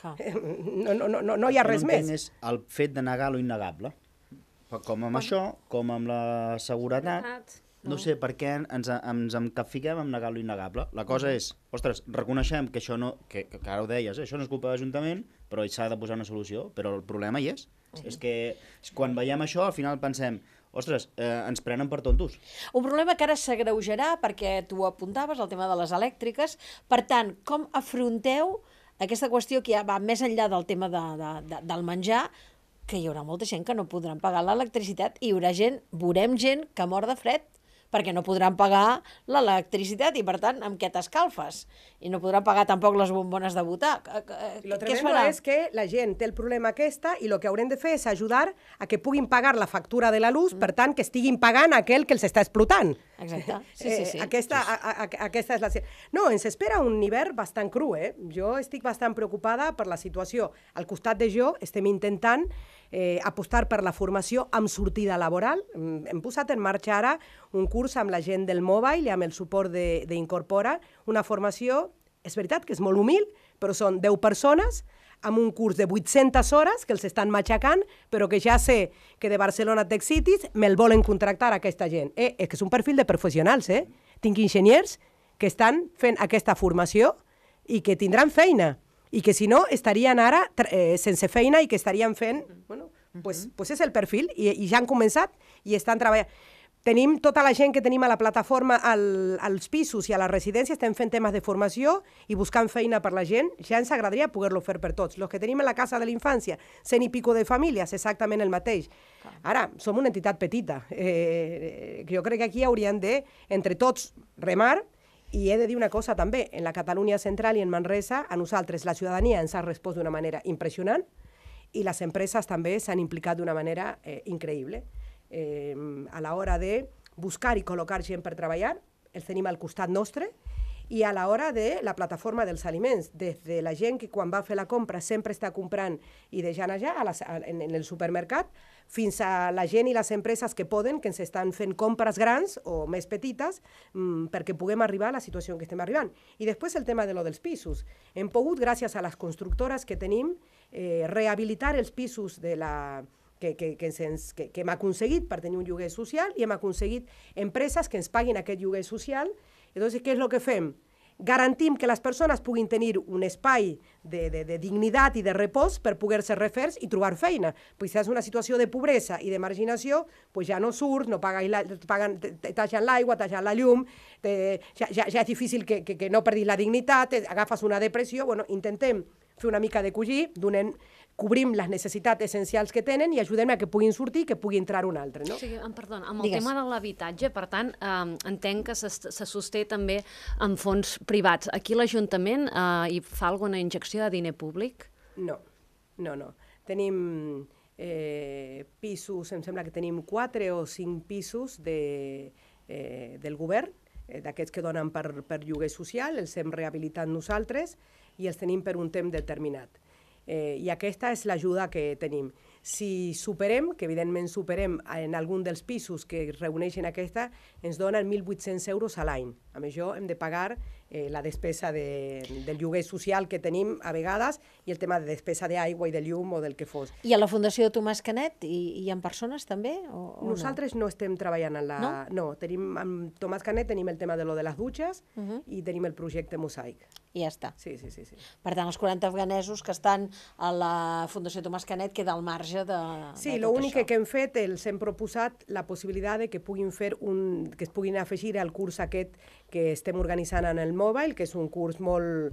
No hi ha res més. És el fet de negar lo innegable. Com amb això, com amb la seguretat, no sé per què ens encapfiquem amb negar lo innegable. La cosa és, ostres, reconeixem que això no, que ara ho deies, això no és culpa de l'Ajuntament, però s'ha de posar una solució, però el problema hi és. És que quan veiem això, al final pensem, ostres, ens prenen per tontos. Un problema que ara s'agreujarà perquè tu apuntaves, el tema de les elèctriques. Per tant, com afronteu aquesta qüestió que ja va més enllà del tema del menjar, que hi haurà molta gent que no podran pagar l'electricitat i hi haurà veurem gent que mor de fred perquè no podran pagar l'electricitat i, per tant, amb què t'escalfes? I no podran pagar tampoc les bombones de votar. Lo tremendo és que la gent té el problema aquesta i el que haurem de fer és ajudar a que puguin pagar la factura de la luz, per tant, que estiguin pagant aquell que els està explotant. Exacte, sí. Aquesta és la... No, ens espera un hivern bastant cru, Jo estic bastant preocupada per la situació. Al costat de jo estem intentant apostar per la formació amb sortida laboral. Hem posat en marxa ara un curs amb la gent del Mobile i amb el suport d'Incorpora, una formació, és veritat que és molt humil, però són 10 persones amb un curs de 800 hores que els estan matxacant, però que ja sé que de Barcelona Tech Cities me'l volen contractar aquesta gent. És que és un perfil de professionals, Tinc enginyers que estan fent aquesta formació i que tindran feina, i que si no estarien ara sense feina i que estarien fent... Bueno, pues és el perfil, i ja han començat i estan treballant. Tenim tota la gent que tenim a la plataforma als pisos i a les residències, estem fent temes de formació i buscant feina per la gent. Ja ens agradaria poder-lo fer per tots. Els que tenim a la casa de la infància, 100 i pico de famílies, exactament el mateix. Ara, som una entitat petita. Jo crec que aquí hauríem de, entre tots, remar. I he de dir una cosa també, en la Catalunya central i en Manresa, a nosaltres la ciutadania ens ha respost d'una manera impressionant i les empreses també s'han implicat d'una manera increïble. A l'hora de buscar i col·locar gent per treballar, els tenim al costat nostre, i a l'hora de la plataforma dels aliments, des de la gent que quan va fer la compra sempre està comprant i deixant allà en el supermercat, fins a la gent i les empreses que poden, que ens estan fent compres grans o més petites perquè puguem arribar a la situació en què estem arribant. I després el tema de lo dels pisos. Hem pogut, gràcies a les constructores que tenim, rehabilitar els pisos de la... que hem aconseguit per tenir un lloguer social i hem aconseguit empreses que ens paguin aquest lloguer social. Entonces, què és el que fem? Garantim que les persones puguin tenir un espai de dignitat i de repòs per poder-se refers i trobar feina. Pues si és una situació de pobresa i de marginació, pues ja no surts, no t'aixen l'aigua, t'aixen la llum, ja és difícil que no perdis la dignitat, agafes una depressió. Bueno, intentem fer una mica de cosir, donem cobrim les necessitats essencials que tenen i ajudem a que puguin sortir, que pugui entrar un altre. No? O sigui, perdona, amb el tema de l'habitatge, per tant, entenc que se sosté també amb fons privats. Aquí l'Ajuntament hi fa alguna injecció de diner públic? No. Tenim pisos, em sembla que tenim 4 o 5 pisos del govern, d'aquests que donen per lloguer social, els hem rehabilitat nosaltres i els tenim per un temps determinat. I aquesta és l'ajuda que tenim. Si superem, que evidentment superem en algun dels pisos que reuneixen aquesta, ens donen 1.800 euros a l'any. Amb això hem de pagar la despesa del lloguer social que tenim a vegades i el tema de despesa d'aigua i de llum o del que fos. I a la Fundació Tomàs Canet hi ha persones també? Nosaltres no estem treballant en la... No, amb Tomàs Canet tenim el tema de les dutxes i tenim el projecte Mosaic. I ja està. Sí. Per tant, els 40 afganesos que estan a la Fundació Tomàs Canet queda al marge de sí, l'únic que hem fet, els hem proposat la possibilitat de que puguin fer que es puguin afegir al curs aquest que estem organitzant en el mòbil, que és un curs molt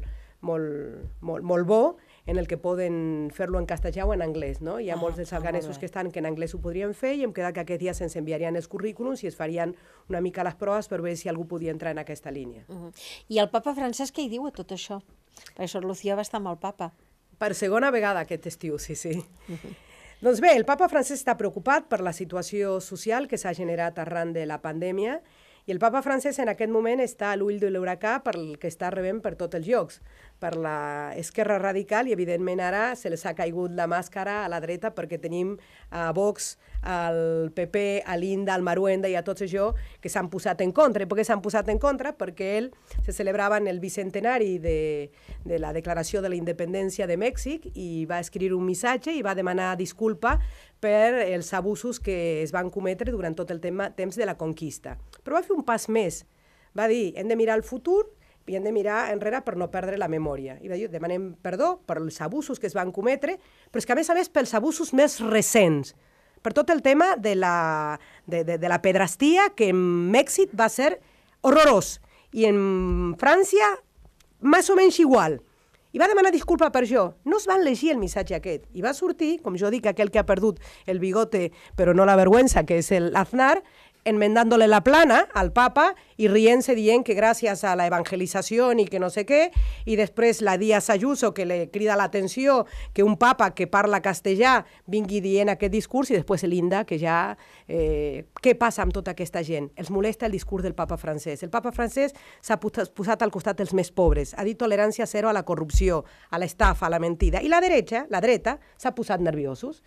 bo, en el que poden fer-lo en castellà o en anglès. No? Hi ha molts dels afganesos que estan que en anglès ho podrien fer i hem quedat que aquest dia se'ns enviarien els currículums i es farien una mica les proves per veure si algú podia entrar en aquesta línia. I el papa Francesc què hi diu a tot això? Perquè Sor Lucía va estar amb el papa. Per segona vegada aquest estiu, sí. Doncs bé, el papa Francesc està preocupat per la situació social que s'ha generat arran de la pandèmia i el papa Francesc en aquest moment està a l'ull de l'huracà per el que està rebent per tots els llocs, per l'esquerra radical i evidentment ara se les ha caigut la màscara a la dreta perquè tenim a Vox, al PP, a l'Inda, al Maruenda i a tots això que s'han posat en contra. I per què s'han posat en contra? Perquè se celebraven el bicentenari de la declaració de la independència de Mèxic i va escriure un missatge i va demanar disculpa per els abusos que es van cometre durant tot el temps de la conquista. Però va fer un pas més. Va dir, hem de mirar el futur i hem de mirar enrere per no perdre la memòria. I va dir, demanem perdó per els abusos que es van cometre, però és que a més pels abusos més recents, per tot el tema de la pedrastia, que en Mèxic va ser horrorós, i en França més o menys igual. I va demanar disculpa per això. No es van llegir el missatge aquest. I va sortir, com jo dic, aquell que ha perdut el bigote, però no la vergüenza, que és l'Aznar, enmendándole la plana al papa i rient-se dient que gràcies a la evangelització i que no sé què, i després la Díaz Ayuso que li crida l'atenció que un papa que parla castellà vingui dient aquest discurs i després l'Inda que ja... què passa amb tota aquesta gent? Els molesta el discurs del papa francès. El papa francès s'ha posat al costat dels més pobres, ha dit tolerància zero a la corrupció, a l'estafa, a la mentida. I la dreta, s'ha posat nerviosos.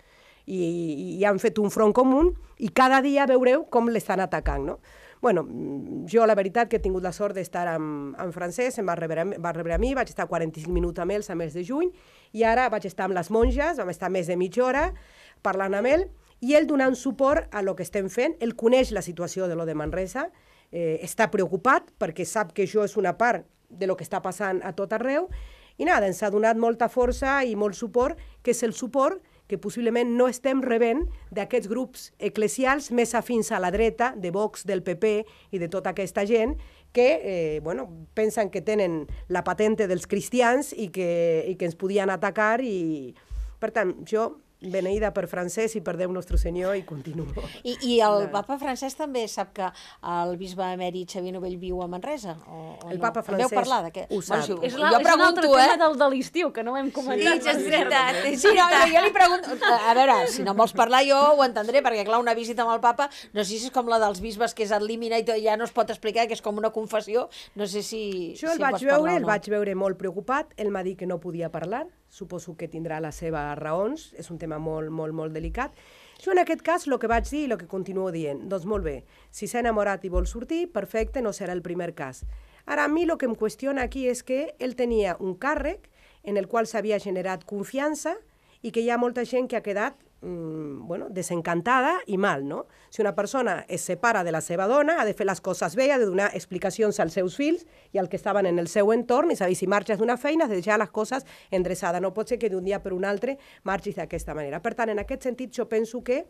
I han fet un front comú i cada dia veureu com l'estan atacant. No? Bueno, jo la veritat que he tingut la sort d'estar amb Francesc, em va rebre a mi, vaig estar 45 minuts amb ells a mes de juny i ara vaig estar amb les monges, vam estar més de mitja hora parlant amb ell i ell donant suport a lo que estem fent. Ell coneix la situació de lo de Manresa, està preocupat perquè sap que això és una part de lo que està passant a tot arreu i nada, ens ha donat molta força i molt suport, que és el suport que possiblement no estem rebent d'aquests grups eclesials més afins a la dreta, de Vox, del PP i de tota aquesta gent, que pensen que tenen la patente dels cristians i que ens podien atacar. I, per tant, jo beneïda per Francesc i per Déu Nostre Senyor i continuo. I el papa Francesc també sap que el bisbe emèrit Xavier Novell viu a Manresa? El papa Francesc ho sap. És un altre tema de l'estiu, que no hem comentat. Sí, és veritat. Sí, no, jo li pregunto... A veure, si no em vols parlar jo ho entendré, perquè clar, una visita amb el papa, no sé si és com la dels bisbes, que és ad limina i tot, ja no es pot explicar, que és com una confessió, no sé si... Jo el vaig veure molt preocupat, ell m'ha dit que no podia parlar, suposo que tindrà les seves raons, és un tema molt delicat. Jo en aquest cas el que vaig dir i el que continuo dient, doncs molt bé, si s'ha enamorat i vol sortir, perfecte, no serà el primer cas. Ara a mi el que em qüestiona aquí és que ell tenia un càrrec en el qual s'havia generat confiança i que hi ha molta gent que ha quedat desencantada i mal, no? Si una persona es separa de la seva dona, ha de fer les coses bé, ha de donar explicacions als seus fills i als que estaven en el seu entorn, és a dir, si marxes d'una feina, has de deixar les coses endreçades. No pot ser que d'un dia per un altre marxis d'aquesta manera. Per tant, en aquest sentit, jo penso que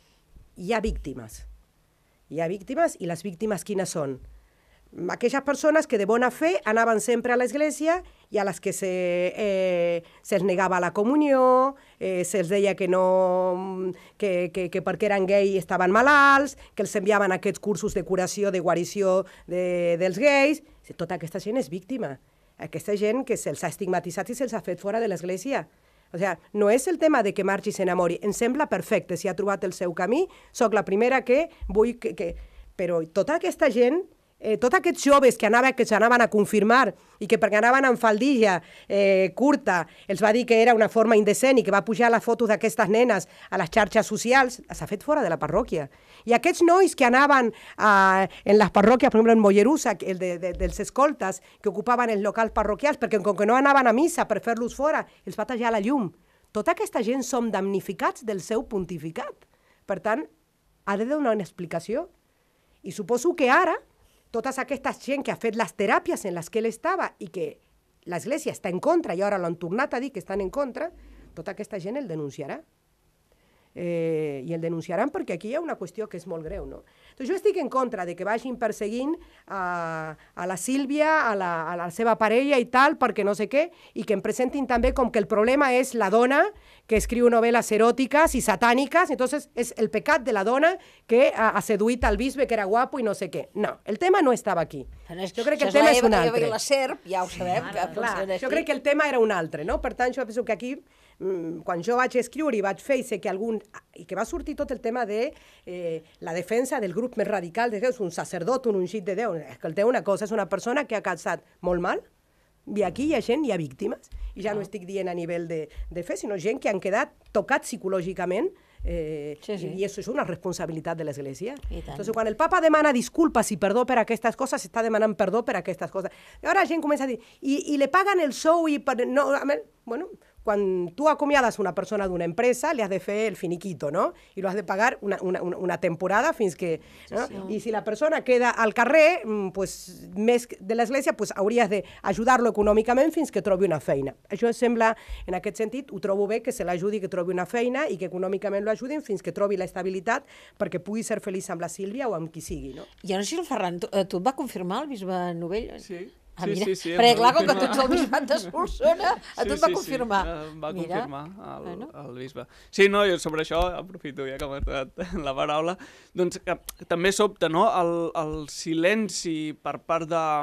hi ha víctimes. Hi ha víctimes, i les víctimes quines són? Aquelles persones que de bona fe anaven sempre a l'església i a les que se'ls negava la comunió, se'ls deia que no, que perquè eren gai estaven malalts, que els enviaven a aquests cursos de curació, de guarició dels gais. Tota aquesta gent és víctima. Aquesta gent que se'ls ha estigmatitzat i se'ls ha fet fora de l'església. O sigui, no és el tema de que marxi i s'enamori. Em sembla perfecte, si ha trobat el seu camí, soc la primera que vull que... Però tota aquesta gent, tots aquests joves que anaven a confirmar i que perquè anaven amb faldilla curta els va dir que era una forma indecent i que va pujar la foto d'aquestes nenes a les xarxes socials, s'ha fet fora de la parròquia. I aquests nois que anaven en les parròquies, per exemple en Mollerussa, dels escoltes, que ocupaven els locals parroquials, perquè com que no anaven a missa per fer-los fora, els va tallar la llum. Tota aquesta gent som damnificats del seu pontificat. Per tant, ha de donar una explicació. I suposo que ara, tota aquesta gent que ha fet les teràpies en les que ell estava i que l'Església està en contra i ara l'han tornat a dir que estan en contra, tota aquesta gent el denunciarà. I el denunciaran perquè aquí hi ha una qüestió que és molt greu, no? Doncs jo estic en contra de que vagin perseguint a la Sílvia, a la seva parella i tal, perquè no sé què, i que em presentin també com que el problema és la dona que escriu novel·les eròtiques i satàniques, entonces és el pecat de la dona que ha seduït al bisbe que era guapo i no sé què. No, el tema no estava aquí. Jo crec que el tema és un altre. La serp, ja ho sabem, que funciona així. Jo crec que el tema era un altre, no? Per tant, jo penso que aquí, quan jo vaig escriure i vaig fer, i sé que i que va sortir tot el tema de la defensa del grup més radical de Déu, un sacerdot, un ungit de Déu. Escolteu una cosa, és una persona que ha casat molt mal, i aquí hi ha gent, hi ha víctimes, i ja no estic dient a nivell de fe, sinó gent que han quedat tocats psicològicament, i això és una responsabilitat de l'Església. Entonces, quan el papa demana disculpes i perdó per aquestes coses, està demanant perdó per aquestes coses. I ara la gent comença a dir, i le paguen el sou i... No, bueno, quan tu acomiades una persona d'una empresa, li has de fer el finiquito, no? I lo has de pagar una temporada fins que... No? I si la persona queda al carrer, pues, més de l'Església, pues, hauries d'ajudar-lo econòmicament fins que trobi una feina. Això sembla, en aquest sentit, ho trobo bé que se l'ajudi que trobi una feina i que econòmicament lo ajudin fins que trobi l'estabilitat perquè pugui ser feliç amb la Sílvia o amb qui sigui, no? Jo no sé si el Ferran, tu et va confirmar el bisbe Novell? Sí. Sí, perquè clar, com que tu ets el bisbat de Solsona, a tu et va confirmar. Sí, em va confirmar el bisbe. Sí, no, jo sobre això aprofito ja que m'ha donat la paraula. Doncs també sobta, no?, el silenci per part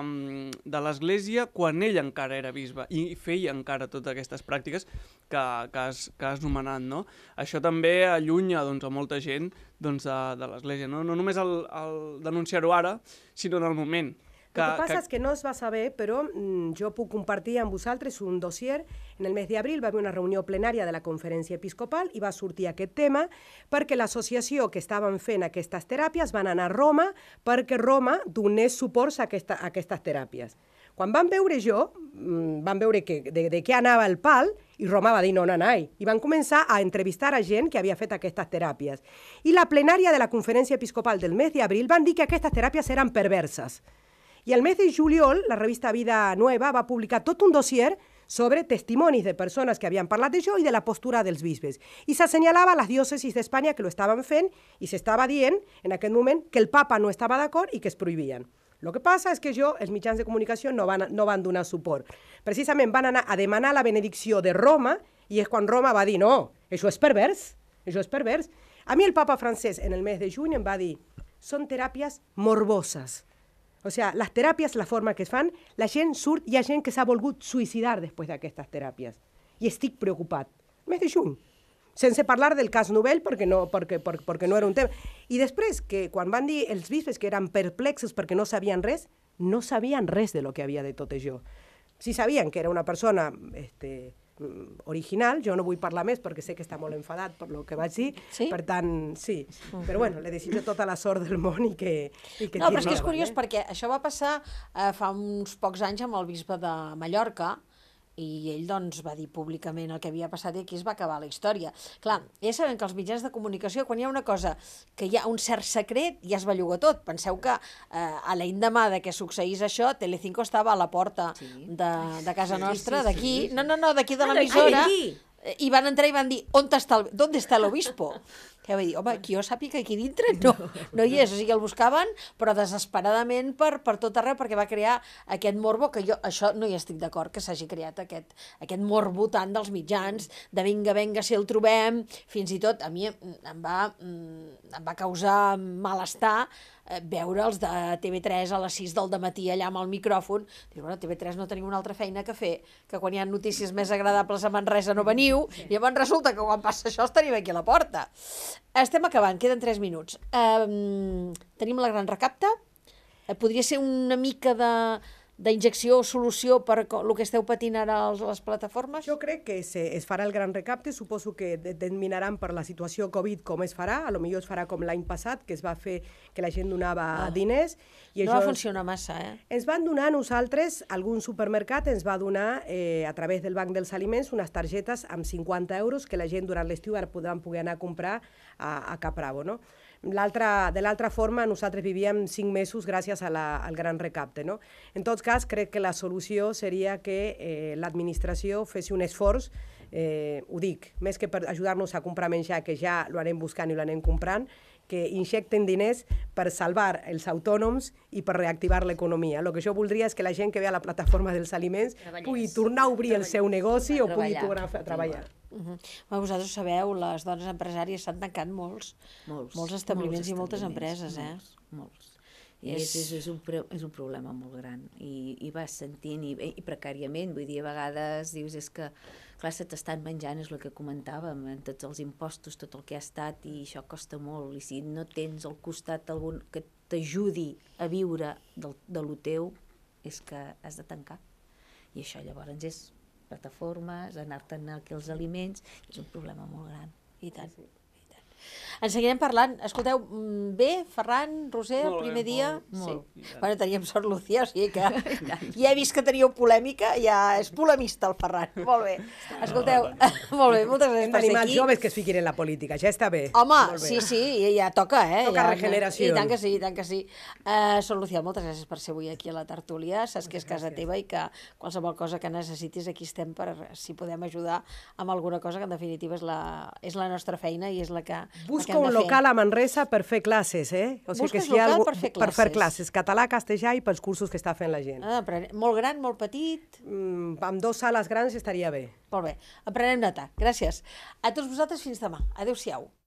de l'Església quan ell encara era bisbe i feia encara totes aquestes pràctiques que has nomenat, no? Això també allunya a molta gent de l'Església, no només el denunciar-ho ara, sinó en el moment. El que passa és que no es va saber, però jo puc compartir amb vosaltres un dossier. En el mes d'abril va haver una reunió plenària de la Conferència Episcopal i va sortir aquest tema perquè l'associació que estaven fent aquestes teràpies van anar a Roma perquè Roma donés suports a aquestes teràpies. Quan van veure van veure de què anava el pal i Roma va dir no, i van començar a entrevistar a gent que havia fet aquestes teràpies. I la plenària de la Conferència Episcopal del mes d'abril van dir que aquestes teràpies eren perverses. I al mes de juliol, la revista Vida Nueva va publicar tot un dossier sobre testimonis de persones que havien parlat d'això i de la postura dels bisbes. I s'assenyalava les diòcesis d'Espanya que lo estaven fent i s'estava dient en aquest moment que el papa no estava d'acord i que es prohibien. El que passa és que els mitjans de comunicació no van donar suport. Precisament van anar a demanar la benedicció de Roma i és quan Roma va dir no, això és pervers, això és pervers. A mi el papa francès en el mes de juny em va dir són teràpies morboses. O sigui, les teràpies, la forma que es fan, la gent surt, hi ha gent que s'ha volgut suïcidar després d'aquestes teràpies. I estic preocupat. Mes de juny. Sense parlar del cas Novell, perquè no era un tema. I després, que quan van dir els bisbes que eren perplexos perquè no sabien res de lo que havia de tot això. Sí sabien que era una persona original, jo no vull parlar més perquè sé que està molt enfadat per lo que vaig dir, per tant, sí. Però bueno, le desitjo tota la sort del món i que no, però és que és curiós perquè això va passar fa uns pocs anys amb el bisbe de Mallorca i ell doncs va dir públicament el que havia passat i aquí es va acabar la història. Clar, ja sabem que els mitjans de comunicació, quan hi ha una cosa que hi ha un cert secret, ja es belluga tot. Penseu que a l'endemà de que succeís això, Telecinco estava a la porta de casa nostra, d'aquí, d'aquí de l'emissora, i van entrar i van dir, ¿dónde está el obispo? Què va dir? Home, que jo sàpiga aquí dintre no hi és. O sigui, el buscaven, però desesperadament per tot arreu, perquè va crear aquest morbo, que jo això no hi estic d'acord, que s'hagi creat aquest morbo tant dels mitjans, de vinga, si el trobem, fins i tot a mi em va causar malestar veure els de TV3 a les 6 del dematí allà amb el micròfon. Dius, bueno, TV3 no teniu una altra feina que fer, que quan hi ha notícies més agradables a Manresa no veniu, i llavors resulta que quan passa això els tenim aquí a la porta. Estem acabant, queden 3 minuts. Tenim la gran recapta. Podria ser una mica d'injecció o solució per el que esteu patint ara a les plataformes? Jo crec que es farà el gran recapte, suposo que determinaran per la situació Covid com es farà, a lo millor es farà com l'any passat, que es va fer que la gent donava diners. I no va funcionar massa, Ens van donar a nosaltres, algun supermercat ens va donar a través del Banc dels Aliments unes targetes amb 50 euros que la gent durant l'estiu podran poder anar a comprar a Capravo, no? De l'altra forma, nosaltres vivíem 5 mesos gràcies al gran recapte, no? En tot cas, crec que la solució seria que l'administració fes un esforç, ho dic, més que per ajudar-nos a comprar menjar, que ja lo anem buscant i lo anem comprant, que injecten diners per salvar els autònoms i per reactivar l'economia. El que jo voldria és que la gent que ve a la plataforma dels aliments pugui tornar a obrir el seu negoci o pugui tornar a treballar. Vosaltres sabeu, les dones empresàries s'han tancat molts establiments i moltes empreses, Molts. I és un problema molt gran. I vas sentint, i precàriament, vull dir, a vegades dius, és que, clar, se t'estan menjant, és el que comentàvem, en tots els impostos, tot el que ha estat, i això costa molt. I si no tens al costat algun que t'ajudi a viure de lo teu, és que has de tancar. I això llavors és plataformes, anar-te'n aquí els aliments, és un problema molt gran. I tant. En seguirem parlant. Escolteu, bé, Ferran, Roser, el primer dia? Molt. Bueno, teníem sort, Lucía, o sigui que ja he vist que teníeu polèmica, ja és polemista el Ferran. Molt bé. Escolteu, molt bé, moltes gràcies per ser Hem aquí. els joves que es fiquin en la política, ja està bé. Home, sí, ja toca, Toca regeneració. I tant que sí. Sor Lucía, moltes gràcies per ser avui aquí a la tertúlia. Saps que és casa teva i que qualsevol cosa que necessitis aquí estem per si podem ajudar amb alguna cosa que en definitiva és la nostra feina i és la que Busca un local a Manresa per fer classes, O sigui que si hi ha local per fer classes, català, castellà i pels cursos que està fent la gent. Molt gran, molt petit? Amb 2 sales grans estaria bé. Molt bé, en prenem nota. Gràcies. A tots vosaltres fins demà. Adéu-siau.